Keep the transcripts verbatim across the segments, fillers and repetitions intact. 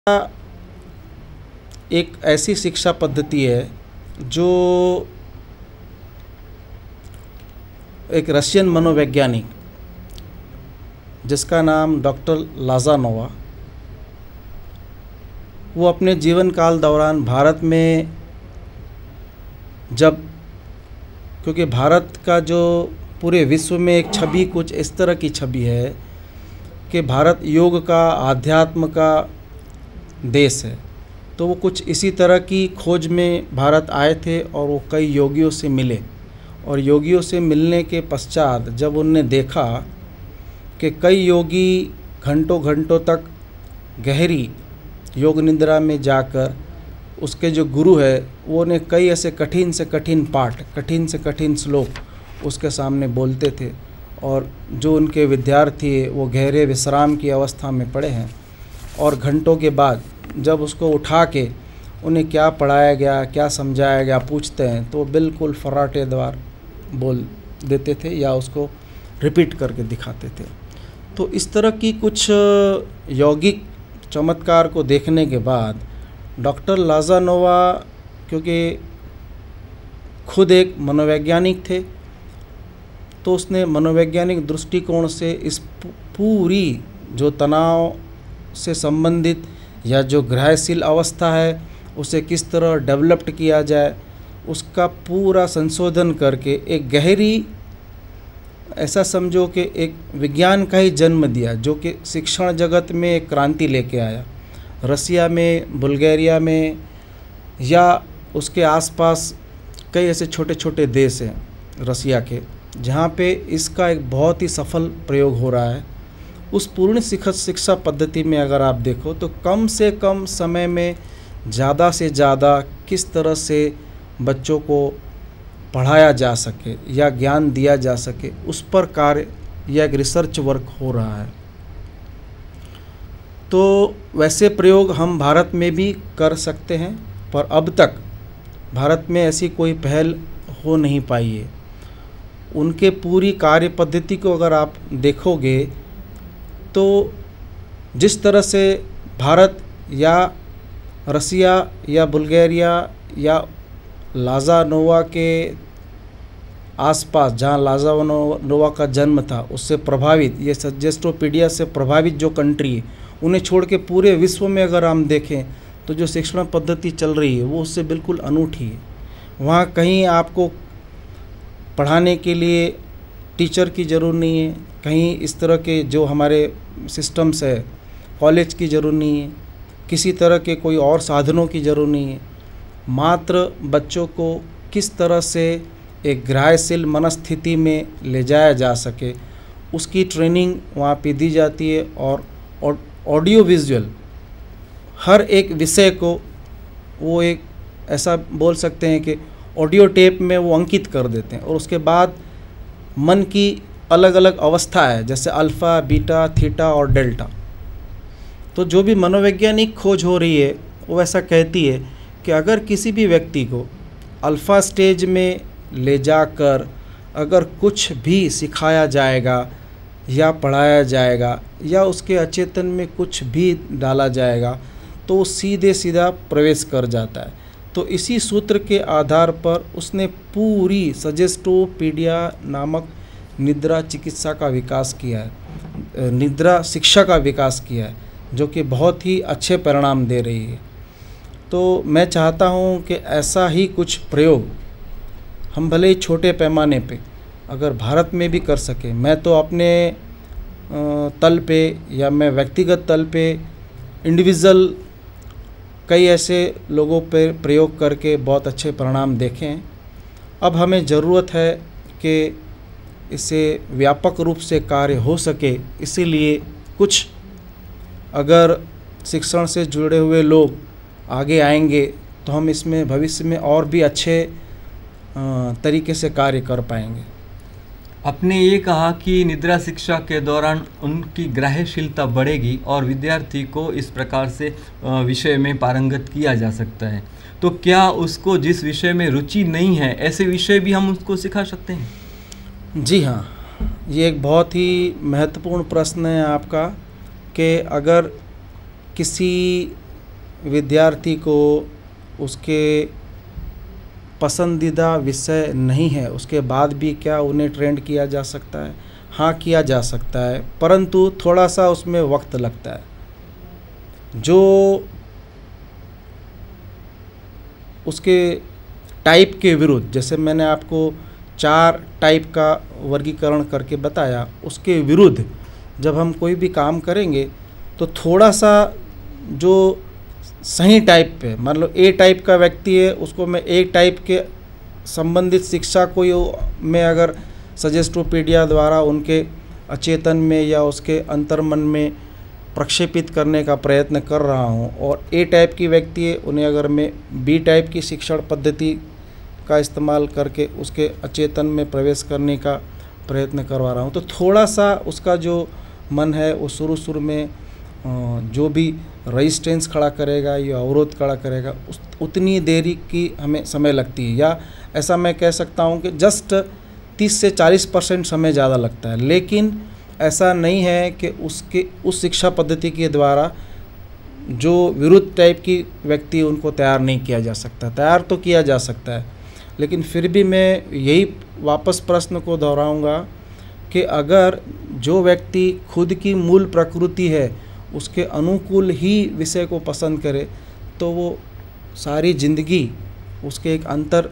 एक ऐसी शिक्षा पद्धति है जो एक रशियन मनोवैज्ञानिक जिसका नाम डॉक्टर लाज़ानोवा, वो अपने जीवन काल दौरान भारत में जब, क्योंकि भारत का जो पूरे विश्व में एक छवि कुछ इस तरह की छवि है कि भारत योग का, आध्यात्म का देश है, तो वो कुछ इसी तरह की खोज में भारत आए थे और वो कई योगियों से मिले। और योगियों से मिलने के पश्चात जब उनने देखा कि कई योगी घंटों घंटों तक गहरी योग निद्रा में जाकर उसके जो गुरु है वो ने कई ऐसे कठिन से कठिन पाठ, कठिन से कठिन श्लोक उसके सामने बोलते थे, और जो उनके विद्यार्थी वो गहरे विश्राम की अवस्था में पड़े हैं, और घंटों के बाद जब उसको उठा के उन्हें क्या पढ़ाया गया, क्या समझाया गया पूछते हैं, तो बिल्कुल फर्राटेदार बोल देते थे या उसको रिपीट करके दिखाते थे। तो इस तरह की कुछ यौगिक चमत्कार को देखने के बाद डॉक्टर लाज़ानोवा, क्योंकि खुद एक मनोवैज्ञानिक थे, तो उसने मनोवैज्ञानिक दृष्टिकोण से इस पूरी जो तनाव से संबंधित या जो ग्रहशील अवस्था है उसे किस तरह डेवलप्ड किया जाए, उसका पूरा संशोधन करके एक गहरी, ऐसा समझो कि एक विज्ञान का ही जन्म दिया, जो कि शिक्षण जगत में एक क्रांति लेके आया। रसिया में, बुल्गारिया में या उसके आसपास कई ऐसे छोटे छोटे देश हैं रसिया के, जहाँ पे इसका एक बहुत ही सफल प्रयोग हो रहा है। उस पूर्ण शिक्षा शिक्षा पद्धति में अगर आप देखो तो कम से कम समय में ज़्यादा से ज़्यादा किस तरह से बच्चों को पढ़ाया जा सके या ज्ञान दिया जा सके, उस पर कार्य या एक रिसर्च वर्क हो रहा है। तो वैसे प्रयोग हम भारत में भी कर सकते हैं, पर अब तक भारत में ऐसी कोई पहल हो नहीं पाई है। उनके पूरी कार्य पद्धति को अगर आप देखोगे तो जिस तरह से भारत या रसिया या बुल्गारिया या लाज़ानोवा के आसपास, जहाँ लाज़ानोवा का जन्म था, उससे प्रभावित, ये सजेस्टोपीडिया से प्रभावित जो कंट्री है, उन्हें छोड़ के पूरे विश्व में अगर हम देखें तो जो शिक्षण पद्धति चल रही है वो उससे बिल्कुल अनूठी है। वहाँ कहीं आपको पढ़ाने के लिए टीचर की ज़रूरत नहीं है, कहीं इस तरह के जो हमारे सिस्टम्स है कॉलेज की ज़रूरत नहीं है, किसी तरह के कोई और साधनों की ज़रूरत नहीं है। मात्र बच्चों को किस तरह से एक ग्रहशील मनस्थिति में ले जाया जा सके, उसकी ट्रेनिंग वहाँ पे दी जाती है। और ऑडियो विजुअल हर एक विषय को वो एक ऐसा बोल सकते हैं कि ऑडियो टेप में वो अंकित कर देते हैं, और उसके बाद मन की अलग अलग अवस्था है, जैसे अल्फ़ा, बीटा, थीटा और डेल्टा। तो जो भी मनोवैज्ञानिक खोज हो रही है वो ऐसा कहती है कि अगर किसी भी व्यक्ति को अल्फ़ा स्टेज में ले जाकर अगर कुछ भी सिखाया जाएगा या पढ़ाया जाएगा या उसके अचेतन में कुछ भी डाला जाएगा तो वो सीधे सीधा प्रवेश कर जाता है। तो इसी सूत्र के आधार पर उसने पूरी सजेस्टोपीडिया नामक निद्रा चिकित्सा का विकास किया है, निद्रा शिक्षा का विकास किया है, जो कि बहुत ही अच्छे परिणाम दे रही है। तो मैं चाहता हूँ कि ऐसा ही कुछ प्रयोग हम भले ही छोटे पैमाने पे अगर भारत में भी कर सकें। मैं तो अपने तल पे या मैं व्यक्तिगत तल पे इंडिविजुअल कई ऐसे लोगों पे प्रयोग करके बहुत अच्छे परिणाम देखे हैं। अब हमें ज़रूरत है कि इसे व्यापक रूप से कार्य हो सके, इसीलिए कुछ अगर शिक्षण से जुड़े हुए लोग आगे आएंगे तो हम इसमें भविष्य में और भी अच्छे तरीके से कार्य कर पाएंगे। आपने ये कहा कि निद्रा शिक्षा के दौरान उनकी ग्राह्यशीलता बढ़ेगी और विद्यार्थी को इस प्रकार से विषय में पारंगत किया जा सकता है, तो क्या उसको जिस विषय में रुचि नहीं है ऐसे विषय भी हम उसको सिखा सकते हैं? जी हाँ, ये एक बहुत ही महत्वपूर्ण प्रश्न है आपका कि अगर किसी विद्यार्थी को उसके पसंदीदा विषय नहीं है उसके बाद भी क्या उन्हें ट्रेंड किया जा सकता है? हाँ, किया जा सकता है, परंतु थोड़ा सा उसमें वक्त लगता है। जो उसके टाइप के विरुद्ध, जैसे मैंने आपको चार टाइप का वर्गीकरण करके बताया, उसके विरुद्ध जब हम कोई भी काम करेंगे तो थोड़ा सा जो सही टाइप पे, मान लो ए टाइप का व्यक्ति है, उसको मैं ए टाइप के संबंधित शिक्षा को मैं अगर सजेस्टोपीडिया द्वारा उनके अचेतन में या उसके अंतर्मन में प्रक्षेपित करने का प्रयत्न कर रहा हूँ, और ए टाइप की व्यक्ति है, उन्हें अगर मैं बी टाइप की शिक्षण पद्धति का इस्तेमाल करके उसके अचेतन में प्रवेश करने का प्रयत्न करवा रहा हूँ, तो थोड़ा सा उसका जो मन है वो शुरू शुरू में जो भी रेजिस्टेंस खड़ा करेगा या अवरोध खड़ा करेगा, उस उतनी देरी की हमें समय लगती है, या ऐसा मैं कह सकता हूँ कि जस्ट तीस से चालीस परसेंट समय ज़्यादा लगता है। लेकिन ऐसा नहीं है कि उसके उस शिक्षा पद्धति के द्वारा जो विरुद्ध टाइप की व्यक्ति उनको तैयार नहीं किया जा सकता, तैयार तो किया जा सकता है। लेकिन फिर भी मैं यही वापस प्रश्न को दोहराऊंगा कि अगर जो व्यक्ति खुद की मूल प्रकृति है उसके अनुकूल ही विषय को पसंद करे, तो वो सारी ज़िंदगी उसके एक अंतर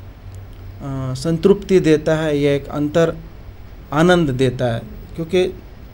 संतृप्ति देता है या एक अंतर आनंद देता है। क्योंकि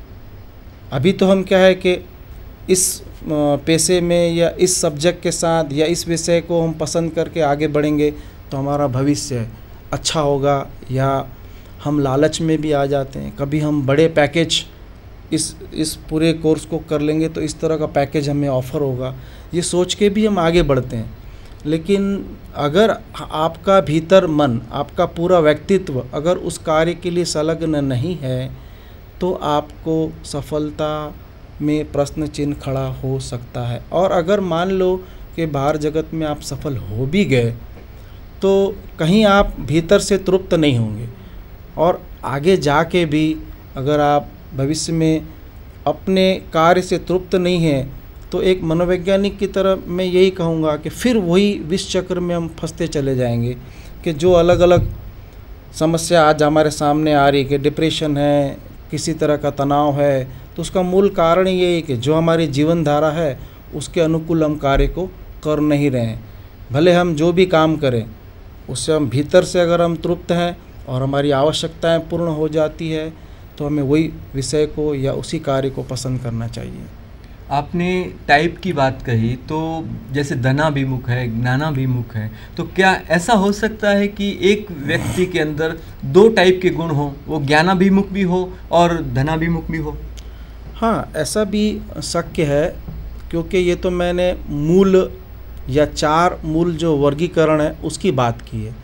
अभी तो हम क्या है कि इस पेशे में या इस सब्जेक्ट के साथ या इस विषय को हम पसंद करके आगे बढ़ेंगे तो हमारा भविष्य अच्छा होगा, या हम लालच में भी आ जाते हैं, कभी हम बड़े पैकेज इस इस पूरे कोर्स को कर लेंगे तो इस तरह का पैकेज हमें ऑफ़र होगा, ये सोच के भी हम आगे बढ़ते हैं। लेकिन अगर आपका भीतर मन, आपका पूरा व्यक्तित्व अगर उस कार्य के लिए संलग्न नहीं है तो आपको सफलता में प्रश्न चिन्ह खड़ा हो सकता है। और अगर मान लो कि बाहर जगत में आप सफल हो भी गए तो कहीं आप भीतर से तृप्त नहीं होंगे, और आगे जाके भी अगर आप भविष्य में अपने कार्य से तृप्त नहीं हैं तो एक मनोवैज्ञानिक की तरह मैं यही कहूँगा कि फिर वही विष चक्र में हम फंसते चले जाएंगे कि जो अलग अलग समस्या आज हमारे सामने आ रही है कि डिप्रेशन है, किसी तरह का तनाव है, तो उसका मूल कारण ये है कि जो हमारी जीवन धारा है उसके अनुकूल हम कार्य को कर नहीं रहे हैं। भले हम जो भी काम करें उससे हम भीतर से अगर हम तृप्त हैं और हमारी आवश्यकताएं पूर्ण हो जाती है तो हमें वही विषय को या उसी कार्य को पसंद करना चाहिए। आपने टाइप की बात कही, तो जैसे धनाभिमुख है, ज्ञानाभिमुख है, तो क्या ऐसा हो सकता है कि एक व्यक्ति के अंदर दो टाइप के गुण हो, वो ज्ञानाभिमुख भी हो और धनाभिमुख भी हो? हाँ, ऐसा भी शक्य है, क्योंकि ये तो मैंने मूल या चार मूल जो वर्गीकरण है उसकी बात की है।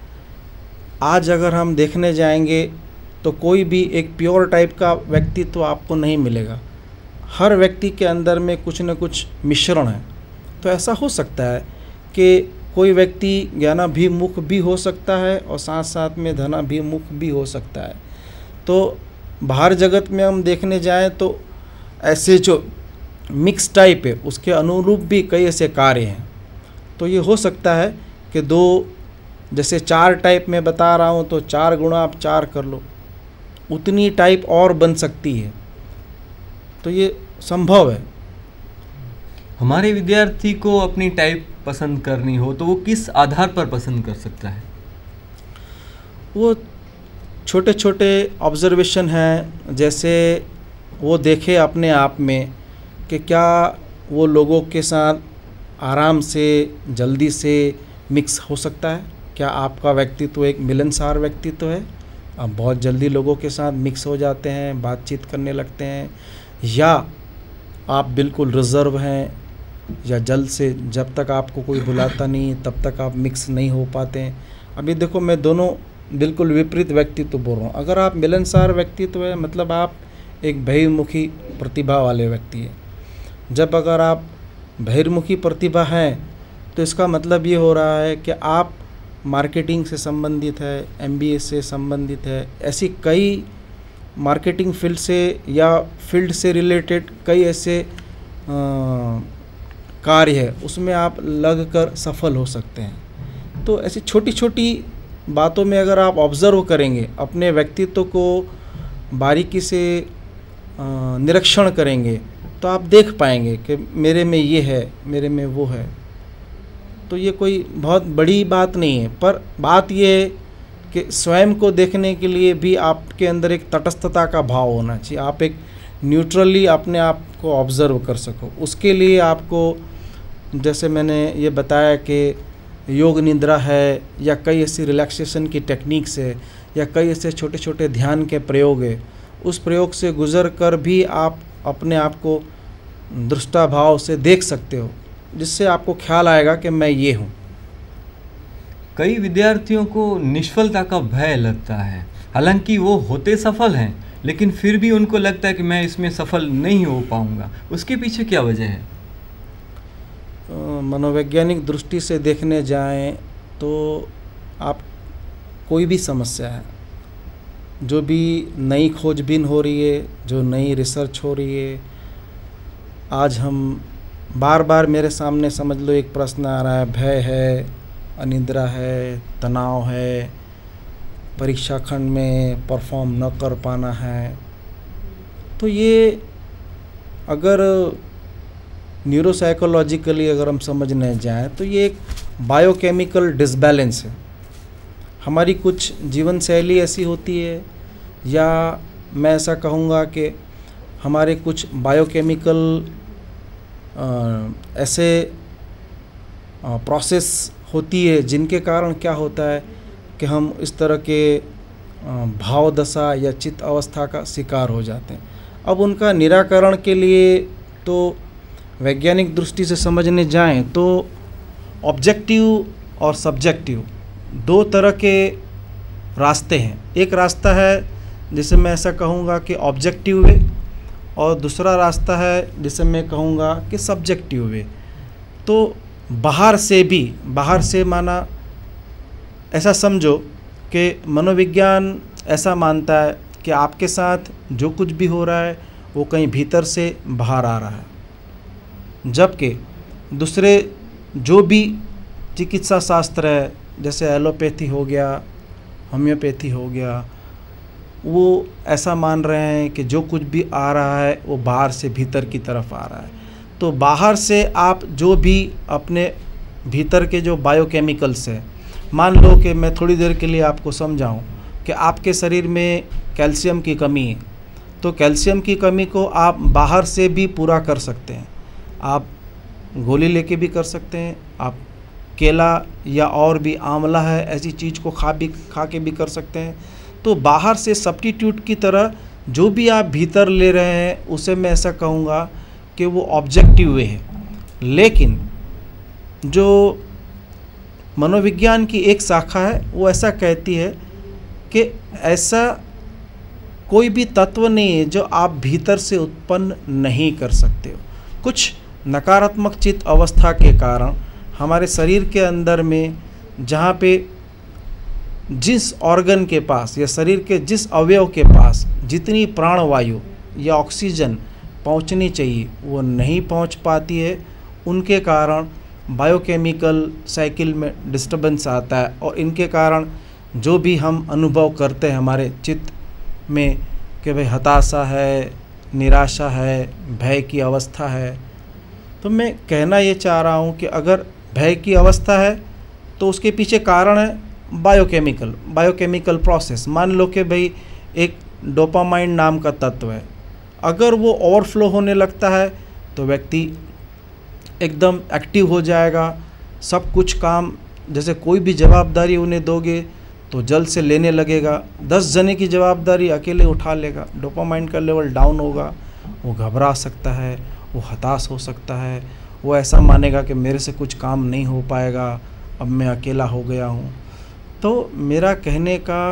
आज अगर हम देखने जाएंगे तो कोई भी एक प्योर टाइप का व्यक्तित्व तो आपको नहीं मिलेगा, हर व्यक्ति के अंदर में कुछ न कुछ मिश्रण है। तो ऐसा हो सकता है कि कोई व्यक्ति ज्ञानाभिमुख भी हो सकता है और साथ साथ में धनाभिमुख भी हो सकता है। तो बाहर जगत में हम देखने जाएं तो ऐसे जो मिक्स टाइप है उसके अनुरूप भी कई ऐसे कार्य हैं। तो ये हो सकता है कि दो, जैसे चार टाइप में बता रहा हूँ तो चार गुणा आप चार कर लो, उतनी टाइप और बन सकती है, तो ये संभव है। हमारे विद्यार्थी को अपनी टाइप पसंद करनी हो तो वो किस आधार पर पसंद कर सकता है? वो छोटे छोटे ऑब्जर्वेशन हैं, जैसे वो देखे अपने आप में कि क्या वो लोगों के साथ आराम से जल्दी से मिक्स हो सकता है, क्या आपका व्यक्तित्व एक मिलनसार व्यक्तित्व है, आप बहुत जल्दी लोगों के साथ मिक्स हो जाते हैं, बातचीत करने लगते हैं, या आप बिल्कुल रिजर्व हैं, या जल्द से जब तक आपको कोई बुलाता नहीं तब तक आप मिक्स नहीं हो पाते हैं। अभी देखो, मैं दोनों बिल्कुल विपरीत व्यक्तित्व बोल रहा हूँ। अगर आप मिलनसार व्यक्तित्व है मतलब आप एक बहिर्मुखी प्रतिभा वाले व्यक्ति हैं। जब अगर आप बहिर्मुखी प्रतिभा हैं तो इसका मतलब ये हो रहा है कि आप मार्केटिंग से संबंधित है, एमबीए से संबंधित है, ऐसी कई मार्केटिंग फील्ड से या फील्ड से रिलेटेड कई ऐसे कार्य है उसमें आप लग कर सफल हो सकते हैं। तो ऐसी छोटी छोटी बातों में अगर आप ऑब्ज़र्व करेंगे, अपने व्यक्तित्व को बारीकी से निरीक्षण करेंगे, तो आप देख पाएंगे कि मेरे में ये है, मेरे में वो है। तो ये कोई बहुत बड़ी बात नहीं है, पर बात ये है कि स्वयं को देखने के लिए भी आपके अंदर एक तटस्थता का भाव होना चाहिए। आप एक न्यूट्रली अपने आप को ऑब्ज़र्व कर सको। उसके लिए आपको, जैसे मैंने ये बताया कि योग निद्रा है, या कई ऐसी रिलैक्सेशन की टेक्निक्स है, या कई ऐसे छोटे छोटे ध्यान के प्रयोग है, उस प्रयोग से गुज़र कर भी आप अपने आप को दृष्टा भाव से देख सकते हो, जिससे आपको ख्याल आएगा कि मैं ये हूँ। कई विद्यार्थियों को निष्फलता का भय लगता है, हालांकि वो होते सफल हैं, लेकिन फिर भी उनको लगता है कि मैं इसमें सफल नहीं हो पाऊंगा। उसके पीछे क्या वजह है? मनोवैज्ञानिक दृष्टि से देखने जाएं तो आप कोई भी समस्या है, जो भी नई खोजबीन हो रही है, जो नई रिसर्च हो रही है, आज हम बार बार मेरे सामने समझ लो एक प्रश्न आ रहा है, भय है, अनिद्रा है, तनाव है, परीक्षा खंड में परफॉर्म न कर पाना है। तो ये अगर न्यूरोसाइकोलॉजिकली अगर हम समझने जाएं तो ये एक बायोकेमिकल डिसबैलेंस है। हमारी कुछ जीवन शैली ऐसी होती है, या मैं ऐसा कहूँगा कि हमारे कुछ बायोकेमिकल ऐसे प्रोसेस होती है जिनके कारण क्या होता है कि हम इस तरह के भाव दशा या चित्त अवस्था का शिकार हो जाते हैं। अब उनका निराकरण के लिए तो वैज्ञानिक दृष्टि से समझने जाएं तो ऑब्जेक्टिव और सब्जेक्टिव दो तरह के रास्ते हैं। एक रास्ता है जिसे मैं ऐसा कहूँगा कि ऑब्जेक्टिव वे, और दूसरा रास्ता है जिसे मैं कहूँगा कि सब्जेक्टिव वे। तो बाहर से भी, बाहर से माना ऐसा समझो कि मनोविज्ञान ऐसा मानता है कि आपके साथ जो कुछ भी हो रहा है वो कहीं भीतर से बाहर आ रहा है, जबकि दूसरे जो भी चिकित्सा शास्त्र है, जैसे एलोपैथी हो गया, होम्योपैथी हो गया, वो ऐसा मान रहे हैं कि जो कुछ भी आ रहा है वो बाहर से भीतर की तरफ आ रहा है। तो बाहर से आप जो भी अपने भीतर के जो बायोकेमिकल्स है, मान लो कि मैं थोड़ी देर के लिए आपको समझाऊं कि आपके शरीर में कैल्शियम की कमी है, तो कैल्शियम की कमी को आप बाहर से भी पूरा कर सकते हैं। आप गोली लेके भी कर सकते हैं, आप केला या और भी आंवला है ऐसी चीज़ को खा भी खा के भी कर सकते हैं। तो बाहर से सब्स्टिट्यूट की तरह जो भी आप भीतर ले रहे हैं उसे मैं ऐसा कहूँगा कि वो ऑब्जेक्टिव वे है। लेकिन जो मनोविज्ञान की एक शाखा है वो ऐसा कहती है कि ऐसा कोई भी तत्व नहीं है जो आप भीतर से उत्पन्न नहीं कर सकते हो। कुछ नकारात्मक चित्त अवस्था के कारण हमारे शरीर के अंदर में, जहाँ पे जिस ऑर्गन के पास या शरीर के जिस अवयव के पास जितनी प्राणवायु या ऑक्सीजन पहुंचनी चाहिए वो नहीं पहुंच पाती है, उनके कारण बायोकेमिकल साइकिल में डिस्टर्बेंस आता है। और इनके कारण जो भी हम अनुभव करते हैं हमारे चित्त में कि भाई हताशा है, निराशा है, भय की अवस्था है, तो मैं कहना ये चाह रहा हूँ कि अगर भय की अवस्था है तो उसके पीछे कारण है बायोकेमिकल बायोकेमिकल प्रोसेस। मान लो कि भाई एक डोपामाइन नाम का तत्व है, अगर वो ओवरफ्लो होने लगता है तो व्यक्ति एकदम एक्टिव हो जाएगा, सब कुछ काम, जैसे कोई भी जवाबदारी उन्हें दोगे तो जल्द से लेने लगेगा, दस जने की जवाबदारी अकेले उठा लेगा, डोपामाइन का लेवल डाउन होगा, वो घबरा सकता है, वो हताश हो सकता है, वो ऐसा मानेगा कि मेरे से कुछ काम नहीं हो पाएगा, अब मैं अकेला हो गया हूँ। तो मेरा कहने का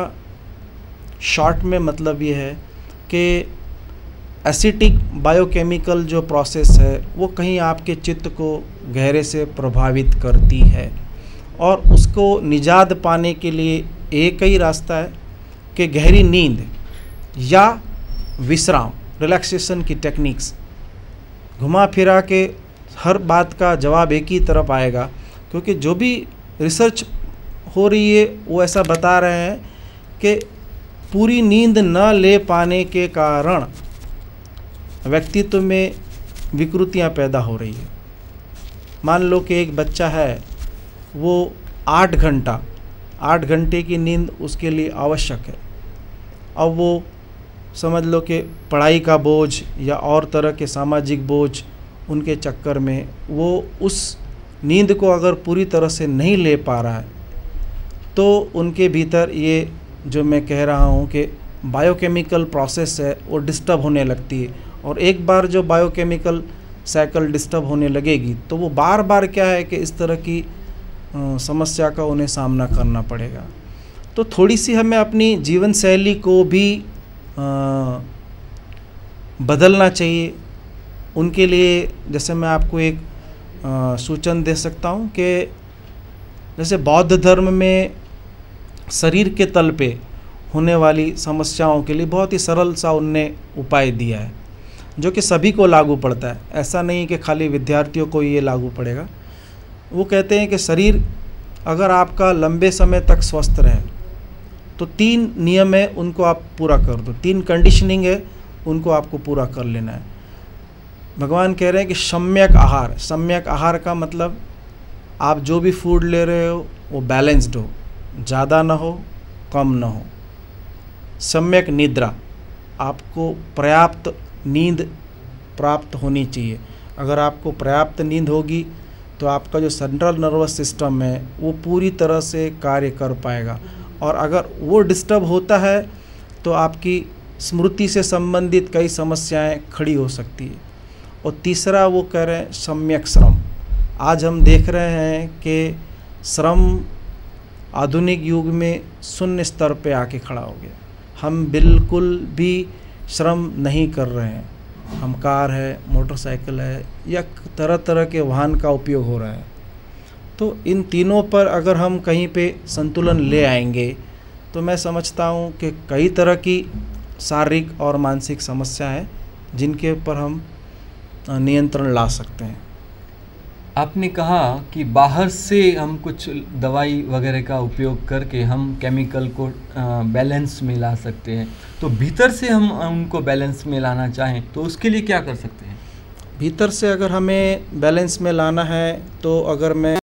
शॉर्ट में मतलब ये है कि एसिटिक बायोकेमिकल जो प्रोसेस है वो कहीं आपके चित्त को गहरे से प्रभावित करती है, और उसको निजात पाने के लिए एक ही रास्ता है कि गहरी नींद या विश्राम, रिलैक्सेशन की टेक्निक्स, घुमा फिरा के हर बात का जवाब एक ही तरफ आएगा, क्योंकि जो भी रिसर्च हो रही है वो ऐसा बता रहे हैं कि पूरी नींद न ले पाने के कारण व्यक्तित्व में विकृतियां पैदा हो रही है। मान लो कि एक बच्चा है, वो आठ घंटा आठ घंटे की नींद उसके लिए आवश्यक है। अब वो समझ लो कि पढ़ाई का बोझ या और तरह के सामाजिक बोझ उनके चक्कर में वो उस नींद को अगर पूरी तरह से नहीं ले पा रहा है, तो उनके भीतर ये जो मैं कह रहा हूँ कि बायोकेमिकल प्रोसेस है वो डिस्टर्ब होने लगती है। और एक बार जो बायोकेमिकल साइकिल डिस्टर्ब होने लगेगी तो वो बार बार क्या है कि इस तरह की आ, समस्या का उन्हें सामना करना पड़ेगा। तो थोड़ी सी हमें अपनी जीवन शैली को भी आ, बदलना चाहिए। उनके लिए जैसे मैं आपको एक आ, सूचन दे सकता हूँ कि जैसे बौद्ध धर्म में शरीर के तल पे होने वाली समस्याओं के लिए बहुत ही सरल सा उनने उपाय दिया है, जो कि सभी को लागू पड़ता है। ऐसा नहीं कि खाली विद्यार्थियों को ये लागू पड़ेगा। वो कहते हैं कि शरीर अगर आपका लंबे समय तक स्वस्थ रहे तो तीन नियम है, उनको आप पूरा कर दो। तीन कंडीशनिंग है, उनको आपको पूरा कर लेना है। भगवान कह रहे हैं कि सम्यक आहार। सम्यक आहार का मतलब आप जो भी फूड ले रहे हो वो बैलेंस्ड हो, ज़्यादा ना हो, कम ना हो। सम्यक निद्रा, आपको पर्याप्त नींद प्राप्त होनी चाहिए। अगर आपको पर्याप्त नींद होगी तो आपका जो सेंट्रल नर्वस सिस्टम है वो पूरी तरह से कार्य कर पाएगा। और अगर वो डिस्टर्ब होता है तो आपकी स्मृति से संबंधित कई समस्याएं खड़ी हो सकती है। और तीसरा वो कह रहे हैं सम्यक श्रम। आज हम देख रहे हैं कि श्रम आधुनिक युग में शून्य स्तर पे आके खड़ा हो गया। हम बिल्कुल भी श्रम नहीं कर रहे हैं। हम कार है, मोटरसाइकिल है या तरह तरह के वाहन का उपयोग हो रहा है। तो इन तीनों पर अगर हम कहीं पे संतुलन ले आएंगे तो मैं समझता हूँ कि कई तरह की शारीरिक और मानसिक समस्या है जिनके ऊपर हम नियंत्रण ला सकते हैं। आपने कहा कि बाहर से हम कुछ दवाई वगैरह का उपयोग करके हम केमिकल को बैलेंस में ला सकते हैं, तो भीतर से हम उनको बैलेंस में लाना चाहें तो उसके लिए क्या कर सकते हैं? भीतर से अगर हमें बैलेंस में लाना है तो अगर मैं